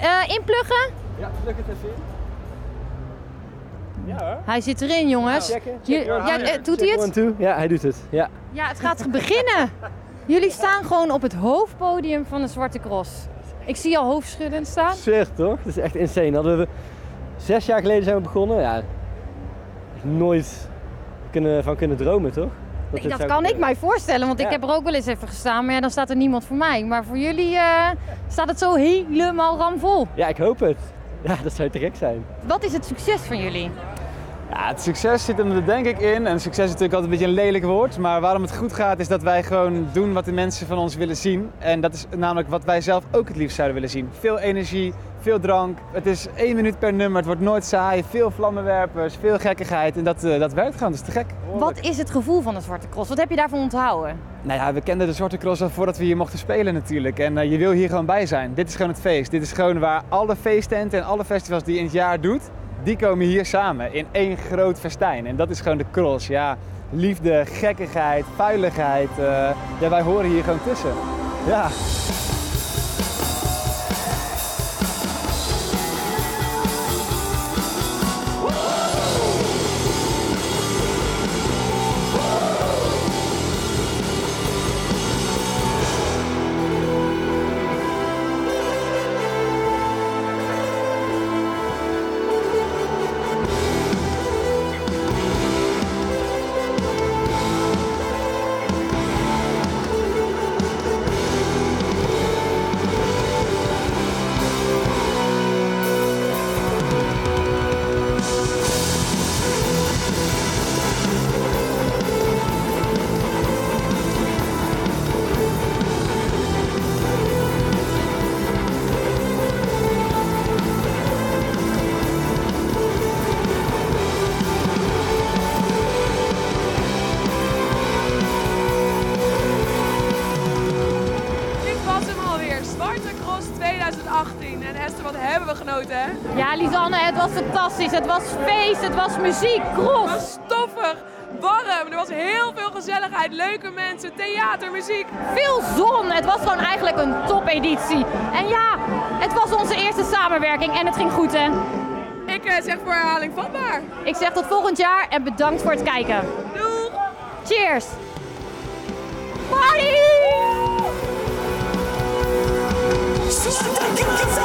Inpluggen? Ja, plug het even in. Ja hoor. Hij zit erin, jongens. Doet hij het? Ja, hij doet het. Ja. Ja, het gaat beginnen. Jullie staan gewoon op het hoofdpodium van de Zwarte Cross. Ik zie al hoofdschuddend staan. Zeer toch? Dat is echt insane. Hadden we 6 jaar geleden zijn we begonnen. Ja, nooit van kunnen dromen, toch? Nee, dat kan ik mij voorstellen, want ik heb er ook wel eens even gestaan, maar ja, dan staat er niemand voor mij. Maar voor jullie staat het zo helemaal ramvol. Ja, ik hoop het. Ja, dat zou te gek zijn. Wat is het succes van jullie? Ja, het succes zit hem er denk ik in. En succes is natuurlijk altijd een beetje een lelijk woord. Maar waarom het goed gaat is dat wij gewoon doen wat de mensen van ons willen zien. En dat is namelijk wat wij zelf ook het liefst zouden willen zien. Veel energie, veel drank. Het is 1 minuut per nummer, het wordt nooit saai. Veel vlammenwerpers, veel gekkigheid. En dat werkt gewoon, dat is te gek. Wat is het gevoel van de Zwarte Cross? Wat heb je daarvan onthouden? Nou ja, we kenden de Zwarte Cross al voordat we hier mochten spelen natuurlijk. En je wil hier gewoon bij zijn. Dit is gewoon het feest. Dit is gewoon waar alle feesttenten en alle festivals die je in het jaar doet, die komen hier samen in één groot festijn. En dat is gewoon de Cross. Ja, liefde, gekkigheid, vuiligheid. Ja, wij horen hier gewoon tussen. Ja. En Esther, wat hebben we genoten, hè? Ja, Lisanne, het was fantastisch. Het was feest, het was muziek, cross. Het was stoffig, warm, er was heel veel gezelligheid, leuke mensen, theater, muziek. Veel zon. Het was gewoon eigenlijk een topeditie. En ja, het was onze eerste samenwerking en het ging goed, hè? Ik zeg voor herhaling vatbaar. Ik zeg tot volgend jaar en bedankt voor het kijken. Doeg! Cheers! Party!